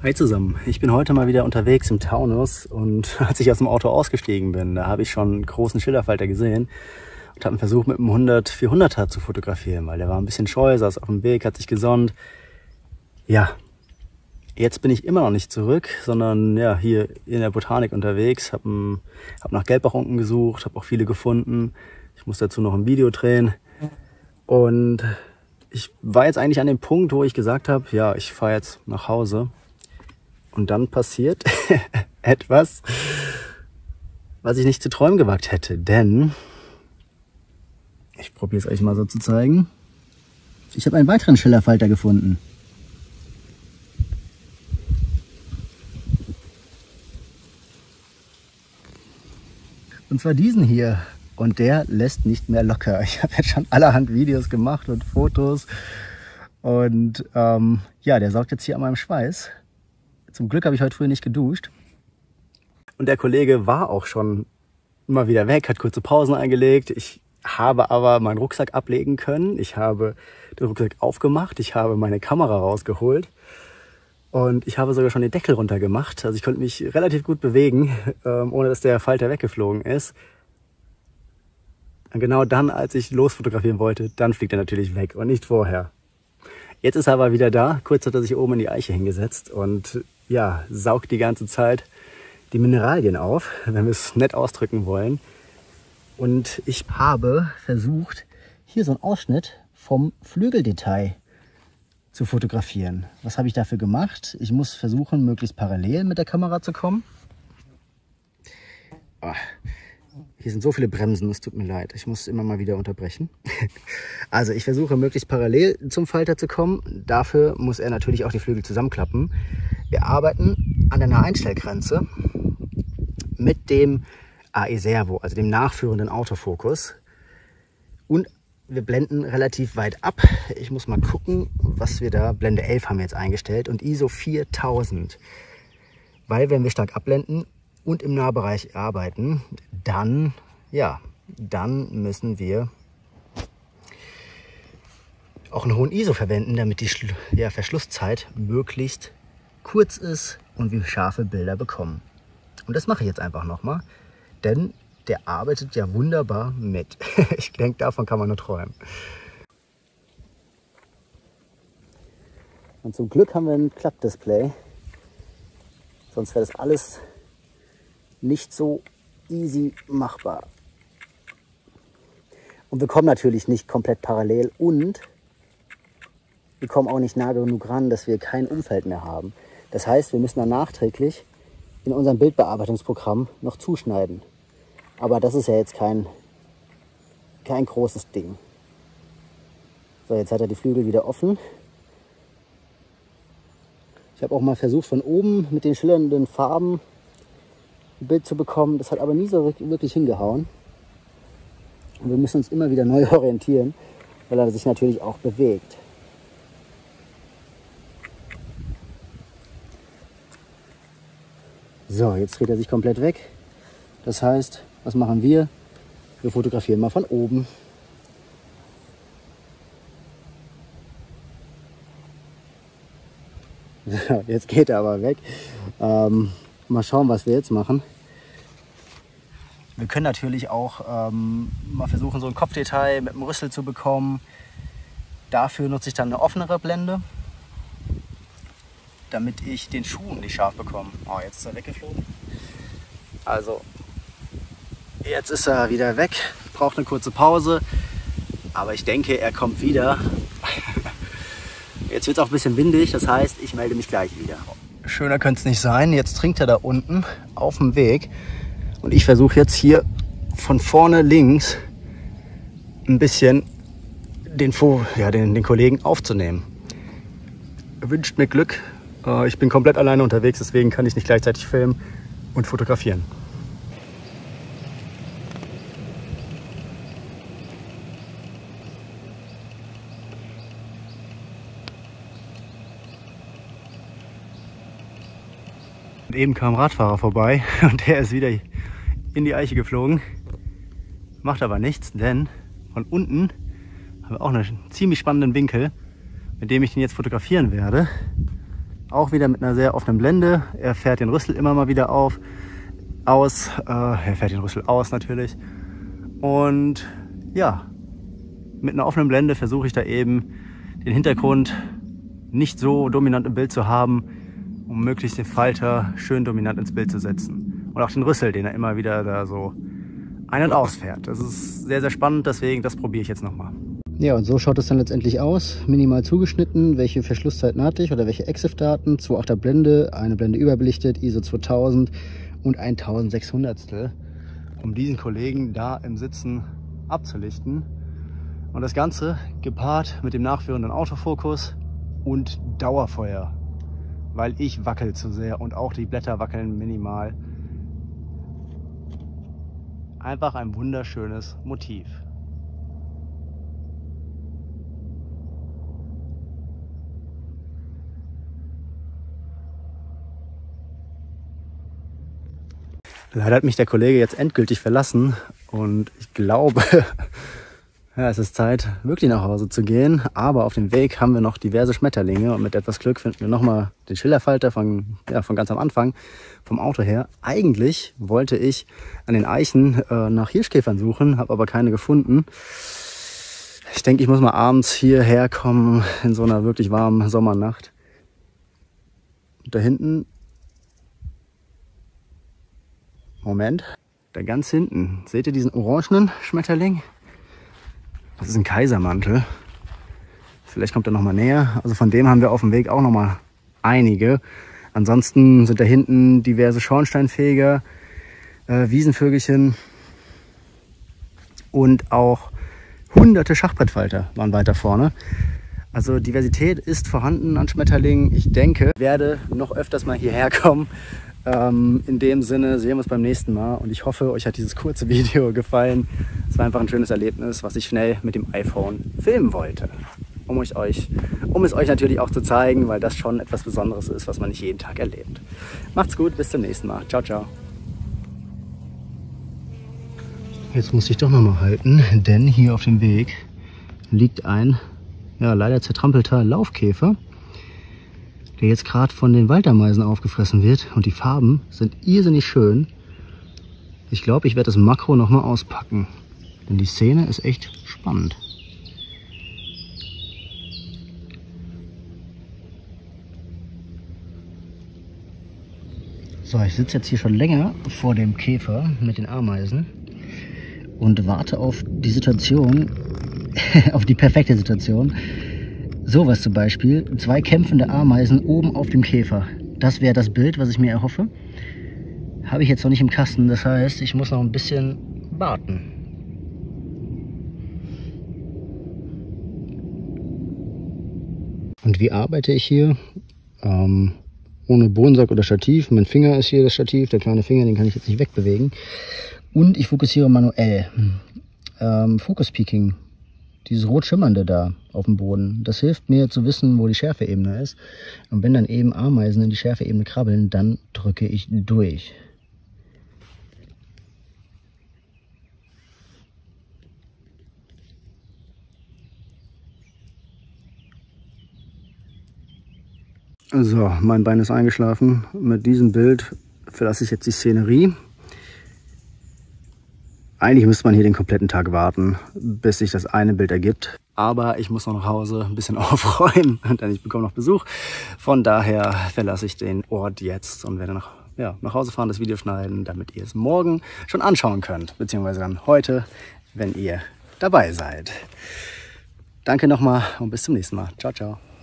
Hi zusammen, ich bin heute mal wieder unterwegs im Taunus und als ich aus dem Auto ausgestiegen bin, da habe ich schon einen großen Schillerfalter gesehen und habe versucht mit einem 100-400er zu fotografieren, weil der war ein bisschen scheu, saß auf dem Weg, hat sich gesonnt. Ja, jetzt bin ich immer noch nicht zurück, sondern ja, hier in der Botanik unterwegs, hab nach Gelbbachunken gesucht, habe auch viele gefunden. Ich muss dazu noch ein Video drehen und ich war jetzt eigentlich an dem Punkt, wo ich gesagt habe, ja, ich fahre jetzt nach Hause. Und dann passiert etwas, was ich nicht zu träumen gewagt hätte. Denn, ich probiere es euch mal so zu zeigen, ich habe einen weiteren Schillerfalter gefunden. Und zwar diesen hier. Und der lässt nicht mehr locker. Ich habe jetzt schon allerhand Videos gemacht und Fotos. Und ja, der saugt jetzt hier an meinem Schweiß. Zum Glück habe ich heute früh nicht geduscht. Und der Kollege war auch schon immer wieder weg, hat kurze Pausen eingelegt. Ich habe aber meinen Rucksack ablegen können. Ich habe den Rucksack aufgemacht. Ich habe meine Kamera rausgeholt. Und ich habe sogar schon den Deckel runtergemacht. Also ich konnte mich relativ gut bewegen, ohne dass der Falter weggeflogen ist. Und genau dann, als ich losfotografieren wollte, dann fliegt er natürlich weg und nicht vorher. Jetzt ist er aber wieder da. Kurz hat er sich oben in die Eiche hingesetzt und ja, saugt die ganze Zeit die Mineralien auf, wenn wir es nett ausdrücken wollen. Und ich habe versucht, hier so einen Ausschnitt vom Flügeldetail zu fotografieren. Was habe ich dafür gemacht? Ich muss versuchen, möglichst parallel mit der Kamera zu kommen. Oh, hier sind so viele Bremsen, es tut mir leid. Ich muss immer mal wieder unterbrechen. Also ich versuche, möglichst parallel zum Falter zu kommen. Dafür muss er natürlich auch die Flügel zusammenklappen. Wir arbeiten an der Naheinstellgrenze mit dem AE Servo, also dem nachführenden Autofokus. Und wir blenden relativ weit ab. Ich muss mal gucken, was wir da... Blende 11 haben wir jetzt eingestellt und ISO 4000. Weil wenn wir stark abblenden und im Nahbereich arbeiten, dann müssen wir auch einen hohen ISO verwenden, damit die Verschlusszeit möglichst kurz ist und wir scharfe Bilder bekommen. Und das mache ich jetzt einfach nochmal, denn der arbeitet ja wunderbar mit. Ich denke, davon kann man nur träumen. Und zum Glück haben wir ein Klappdisplay, sonst wäre das alles nicht so easy machbar. Und wir kommen natürlich nicht komplett parallel und wir kommen auch nicht nah genug ran, dass wir kein Umfeld mehr haben. Das heißt, wir müssen dann nachträglich in unserem Bildbearbeitungsprogramm noch zuschneiden. Aber das ist ja jetzt kein großes Ding. So, jetzt hat er die Flügel wieder offen. Ich habe auch mal versucht, von oben mit den schillernden Farben ein Bild zu bekommen. Das hat aber nie so wirklich hingehauen. Und wir müssen uns immer wieder neu orientieren, weil er sich natürlich auch bewegt. So, jetzt dreht er sich komplett weg. Das heißt, was machen wir? Wir fotografieren mal von oben. Jetzt geht er aber weg. Mal schauen, was wir jetzt machen. Wir können natürlich auch mal versuchen, so ein Kopfdetail mit dem Rüssel zu bekommen. Dafür nutze ich dann eine offenere Blende, damit ich den Schuh nicht scharf bekomme. Oh, jetzt ist er weggeflogen. Also, jetzt ist er wieder weg. Braucht eine kurze Pause. Aber ich denke, er kommt wieder. Jetzt wird es auch ein bisschen windig. Das heißt, ich melde mich gleich wieder. Schöner könnte es nicht sein. Jetzt trinkt er da unten auf dem Weg. Und ich versuche jetzt hier von vorne links ein bisschen den Kollegen aufzunehmen. Wünscht mir Glück. Ich bin komplett alleine unterwegs, deswegen kann ich nicht gleichzeitig filmen und fotografieren. Und eben kam ein Radfahrer vorbei und der ist wieder in die Eiche geflogen. Macht aber nichts, denn von unten haben wir auch einen ziemlich spannenden Winkel, mit dem ich den jetzt fotografieren werde. auch wieder mit einer sehr offenen Blende. Er fährt den Rüssel immer mal wieder aus. Er fährt den Rüssel aus natürlich. Und ja, mit einer offenen Blende versuche ich da eben den Hintergrund nicht so dominant im Bild zu haben, um möglichst den Falter schön dominant ins Bild zu setzen. Und auch den Rüssel, den er immer wieder da so ein- und ausfährt. Das ist sehr, sehr spannend, deswegen das probiere ich jetzt nochmal. Ja, und so schaut es dann letztendlich aus. Minimal zugeschnitten, welche Verschlusszeiten hatte ich oder welche EXIF-Daten. 2.8er Blende, eine Blende überbelichtet, ISO 2000 und 1600, um diesen Kollegen da im Sitzen abzulichten. Und das Ganze gepaart mit dem nachführenden Autofokus und Dauerfeuer, weil ich wackel zu sehr und auch die Blätter wackeln minimal. Einfach ein wunderschönes Motiv. Leider hat mich der Kollege jetzt endgültig verlassen und ich glaube, ja, es ist Zeit, wirklich nach Hause zu gehen. Aber auf dem Weg haben wir noch diverse Schmetterlinge und mit etwas Glück finden wir nochmal den Schillerfalter von ganz am Anfang vom Auto her. Eigentlich wollte ich an den Eichen nach Hirschkäfern suchen, habe aber keine gefunden. Ich denke, ich muss mal abends hierher kommen in so einer wirklich warmen Sommernacht. Und da hinten, Moment, da ganz hinten, seht ihr diesen orangenen Schmetterling? Das ist ein Kaisermantel. Vielleicht kommt er noch mal näher. Also von dem haben wir auf dem Weg auch noch mal einige. Ansonsten sind da hinten diverse Schornsteinfeger, Wiesenvögelchen und auch hunderte Schachbrettfalter waren weiter vorne. Also Diversität ist vorhanden an Schmetterlingen. Ich denke, ich werde noch öfters mal hierher kommen. In dem Sinne sehen wir uns beim nächsten Mal und ich hoffe, euch hat dieses kurze Video gefallen. Es war einfach ein schönes Erlebnis, was ich schnell mit dem iPhone filmen wollte, um es euch natürlich auch zu zeigen, weil das schon etwas Besonderes ist, was man nicht jeden Tag erlebt. Macht's gut, bis zum nächsten Mal. Ciao, ciao. Jetzt muss ich doch noch mal halten, denn hier auf dem Weg liegt ein leider zertrampelter Laufkäfer, der jetzt gerade von den Waldameisen aufgefressen wird und die Farben sind irrsinnig schön. Ich glaube, ich werde das Makro noch mal auspacken, denn die Szene ist echt spannend. So, ich sitze jetzt hier schon länger vor dem Käfer mit den Ameisen und warte auf die Situation, auf die perfekte Situation. Sowas zum Beispiel, 2 kämpfende Ameisen oben auf dem Käfer. Das wäre das Bild, was ich mir erhoffe. Habe ich jetzt noch nicht im Kasten, das heißt, ich muss noch ein bisschen warten. Und wie arbeite ich hier? Ohne Bohnensack oder Stativ. Mein Finger ist hier das Stativ, der kleine Finger, den kann ich jetzt nicht wegbewegen. Und ich fokussiere manuell. Focus Peaking. Dieses rot schimmernde da auf dem Boden, das hilft mir zu wissen, wo die Schärfeebene ist. Und wenn dann eben Ameisen in die Schärfeebene krabbeln, dann drücke ich durch. So, mein Bein ist eingeschlafen. Mit diesem Bild verlasse ich jetzt die Szenerie. Eigentlich müsste man hier den kompletten Tag warten, bis sich das eine Bild ergibt. Aber ich muss noch nach Hause ein bisschen aufräumen, denn ich bekomme noch Besuch. Von daher verlasse ich den Ort jetzt und werde nach Hause fahren, das Video schneiden, damit ihr es morgen schon anschauen könnt. Beziehungsweise dann heute, wenn ihr dabei seid. Danke nochmal und bis zum nächsten Mal. Ciao, ciao.